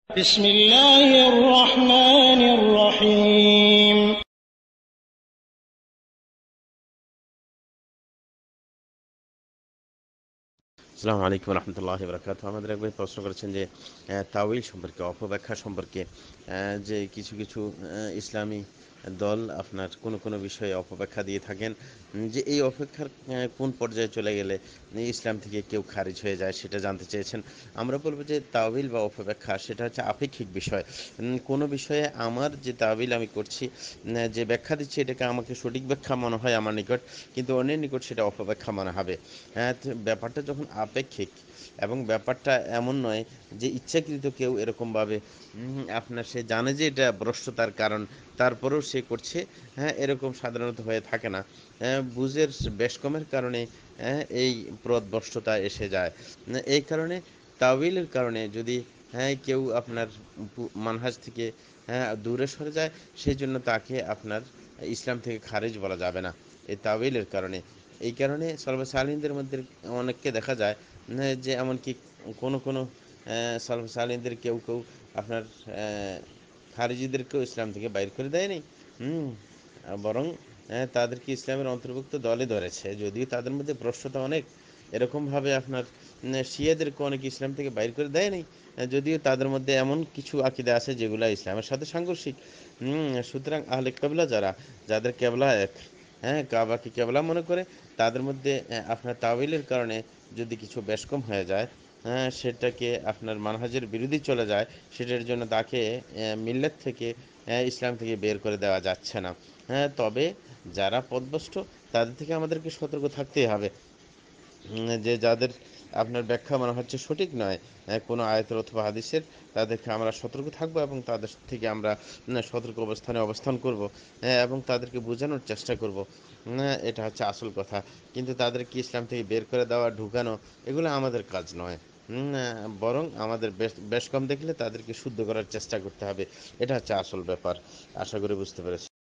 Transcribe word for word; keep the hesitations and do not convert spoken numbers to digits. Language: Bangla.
بسم الله الرحمن الرحيم আসসালামু আলাইকুম রহমতুল্লাহ বরকাত। আমাদের একবার প্রশ্ন করেছেন যে আহ, তাওইল সম্পর্কে, অপব্যাখ্যা সম্পর্কে, আহ, যে কিছু কিছু আহ, ইসলামী দল আপনার কোনো কোনো বিষয়ে অপব্যাখ্যা দিয়ে থাকেন, উম, যে এই অপেক্ষার আহ, কোন পর্যায়ে চলে গেলে ইসলাম থেকে কেউ খারিজ হয়ে যায় সেটা জানতে চেয়েছেন। আমরা বলবো যে তাওইল বা অপব্যাখ্যা সেটা হচ্ছে আপেক্ষিক বিষয়। উম, কোনো বিষয়ে আমার যে তাওইল আমি করছি, উম, যে ব্যাখ্যা দিচ্ছি, এটাকে আমাকে সঠিক ব্যাখ্যা মনে হয় আমার নিকট, কিন্তু অন্যের নিকট সেটা অপব্যাখ্যা মনে হবে। হ্যাঁ, তো ব্যাপারটা যখন আপেক্ষিক এবং ব্যাপারটা এমন নয় যে ইচ্ছাকৃত কেউ এরকমভাবে উম, আপনার সে জানে যে এটা ভ্রষ্টতার কারণ, তারপরেও সে করছে, হ্যাঁ, এরকম সাধারণত হয়ে থাকে না। হ্যাঁ, বুঝের বেশ কমের কারণে হ্যাঁ, এই পথভ্রষ্টতা এসে যায়। উম, এই কারণে তাওয়িলের কারণে যদি হ্যাঁ কেউ আপনার পু- মানহাজ থেকে হ্যাঁ দূরে সরে যায়, সেই জন্য তাকে আপনার ইসলাম থেকে খারিজ বলা যাবে না এই তাওয়িলের কারণে। এই কারণে সলফে সালিনদের মধ্যে অনেককে দেখা যায় উম, যে এমনকি কোনো কোনো আহ, সলফে সালিনদের কেউ কেউ আপনার আহ, খারিজিদেরকেও ইসলাম থেকে বাইর করে দেয়নি। হুম আহ, বরং আহ, তাদেরকে ইসলামের অন্তর্ভুক্ত দলে ধরেছে, যদিও তাদের মধ্যে ভ্রষ্টতা অনেক। এরকমভাবে আপনার উম, শিয়াদেরকে অনেক ইসলাম থেকে বাইর করে দেয়নি, আহ, যদিও তাদের মধ্যে এমন কিছু আকিদা আছে যেগুলো ইসলামের সাথে সাংঘর্ষিক। হুম সুতরাং আহলে কেবলা যারা, যাদের কেবলা এক, হ্যাঁ কাবাকে কেবলা মনে করে, তাদের মধ্যে আহ, আপনার তাওয়িলের কারণে যদি কিছু বেশকম হয়ে যায়, হ্যাঁ সেটাকে আপনার মানহাজের বিরোধী চলে যায়, সেটার জন্য তাকে আহ, মিল্লাত থেকে আহ, ইসলাম থেকে বের করে দেওয়া যাচ্ছে না। হ্যাঁ, তবে যারা পথভ্রষ্ট তাদের থেকে আমাদেরকে সতর্ক থাকতেই হবে। উম, যে যাদের আপনার ব্যাখ্যা মনে হচ্ছে সঠিক নয় আহ, কোনো আয়াতের অথবা হাদিসের, তাদেরকে আমরা সতর্ক থাকবো এবং তাদের থেকে আমরা উম, সতর্ক অবস্থানে অবস্থান করব, হ্যাঁ, এবং তাদেরকে বোঝানোর চেষ্টা করব। উম, এটা হচ্ছে আসল কথা। কিন্তু তাদেরকে ইসলাম থেকে বের করে দেওয়া, ঢুকানো, এগুলো আমাদের কাজ নয়। উম, আহ, বরং আমাদের বেশ বেশ কম দেখলে তাদেরকে শুদ্ধ করার চেষ্টা করতে হবে। এটা হচ্ছে আসল ব্যাপার। আশা করি বুঝতে পেরেছি।